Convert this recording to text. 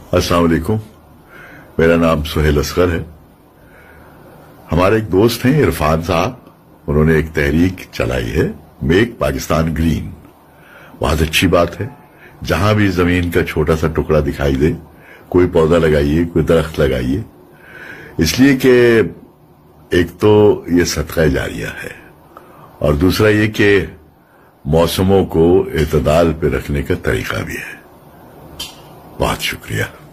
अस्सलाम वालेकुम। मेरा नाम सुहेल असगर है। हमारे एक दोस्त हैं इरफान साहब, उन्होंने एक तहरीक चलाई है, मेक पाकिस्तान ग्रीन। बहुत अच्छी बात है, जहां भी जमीन का छोटा सा टुकड़ा दिखाई दे कोई पौधा लगाइए, कोई दरख्त लगाइए, इसलिए कि एक तो ये सदका जारिया है और दूसरा ये कि मौसमों को एतदाल पे रखने का तरीका भी है। बहुत शुक्रिया।